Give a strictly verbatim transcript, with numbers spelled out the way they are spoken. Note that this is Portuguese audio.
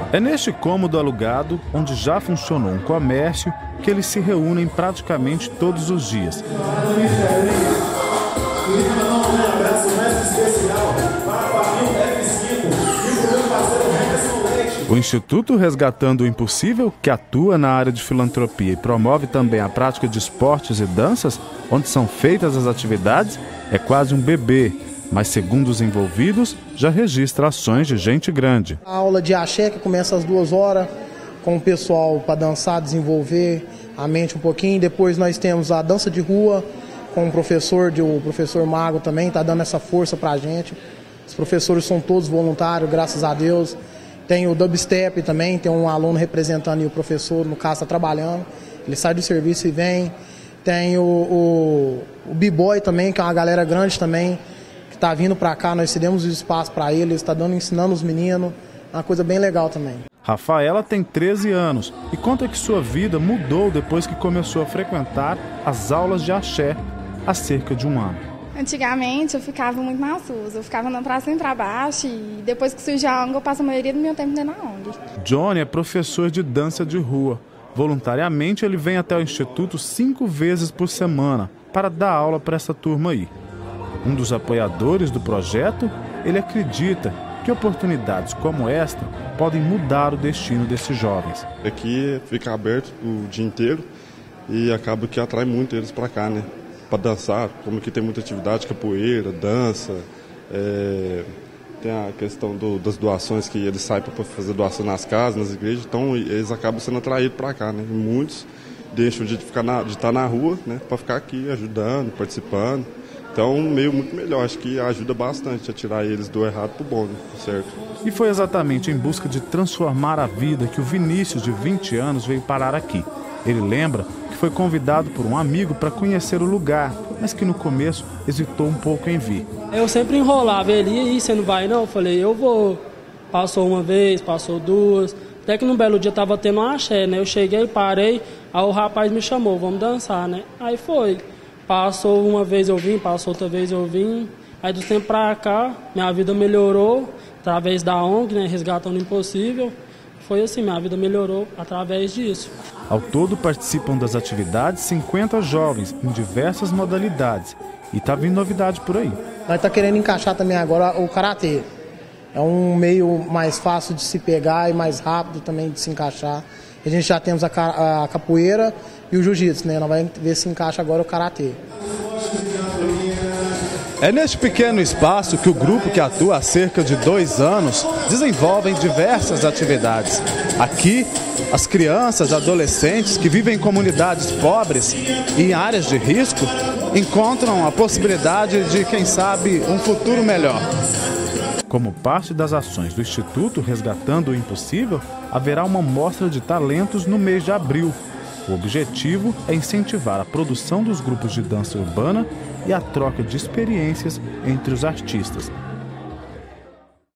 É neste cômodo alugado, onde já funcionou um comércio, que eles se reúnem praticamente todos os dias. O Instituto Resgatando o Impossível, que atua na área de filantropia e promove também a prática de esportes e danças, onde são feitas as atividades, é quase um bebê. Mas, segundo os envolvidos, já registra ações de gente grande. A aula de axé, que começa às duas horas, com o pessoal para dançar, desenvolver a mente um pouquinho. Depois nós temos a dança de rua, com o professor, o professor Mago também, está dando essa força para a gente. Os professores são todos voluntários, graças a Deus. Tem o dubstep também, tem um aluno representando e o professor, no caso, está trabalhando. Ele sai do serviço e vem. Tem o, o, o b-boy também, que é uma galera grande também, está vindo para cá, nós cedemos o espaço para ele, está dando, ensinando os meninos, é uma coisa bem legal também. Rafaela tem treze anos e conta que sua vida mudou depois que começou a frequentar as aulas de axé há cerca de um ano. Antigamente eu ficava muito na SUS, eu ficava andando para cima e para baixo e depois que surgiu a ONG eu passo a maioria do meu tempo dentro da ONG. Johnny é professor de dança de rua. Voluntariamente ele vem até o Instituto cinco vezes por semana para dar aula para essa turma aí. Um dos apoiadores do projeto, ele acredita que oportunidades como esta podem mudar o destino desses jovens. Aqui fica aberto o dia inteiro e acaba que atrai muito eles para cá, né? Para dançar, como aqui tem muita atividade, capoeira, dança, é, tem a questão do, das doações, que eles saem para fazer doação nas casas, nas igrejas, então eles acabam sendo atraídos para cá, né? E muitos deixam de, ficar na, de estar na rua, né? Para ficar aqui ajudando, participando. Então, um meio muito melhor, acho que ajuda bastante a tirar eles do errado para o bom, né? Certo? E foi exatamente em busca de transformar a vida que o Vinícius, de vinte anos, veio parar aqui. Ele lembra que foi convidado por um amigo para conhecer o lugar, mas que no começo hesitou um pouco em vir. Eu sempre enrolava ele, e aí, você não vai não? Eu falei, eu vou. Passou uma vez, passou duas, até que num belo dia estava tendo um axé, né? Eu cheguei, parei, aí o rapaz me chamou, vamos dançar, né? Aí foi. Passou uma vez eu vim, passou outra vez eu vim. Aí do tempo pra cá, minha vida melhorou através da ONG, né, Resgatando o Impossível. Foi assim, minha vida melhorou através disso. Ao todo participam das atividades cinquenta jovens em diversas modalidades. E tá vindo novidade por aí. Nós tá querendo encaixar também agora o karatê. É um meio mais fácil de se pegar e mais rápido também de se encaixar. A gente já temos a, a capoeira e o jiu-jitsu, né? Nós vamos ver se encaixa agora o karatê. É neste pequeno espaço que o grupo, que atua há cerca de dois anos, desenvolve diversas atividades. Aqui, as crianças e adolescentes que vivem em comunidades pobres e em áreas de risco encontram a possibilidade de, quem sabe, um futuro melhor. Como parte das ações do Instituto Resgatando o Impossível, haverá uma mostra de talentos no mês de abril. O objetivo é incentivar a produção dos grupos de dança urbana e a troca de experiências entre os artistas.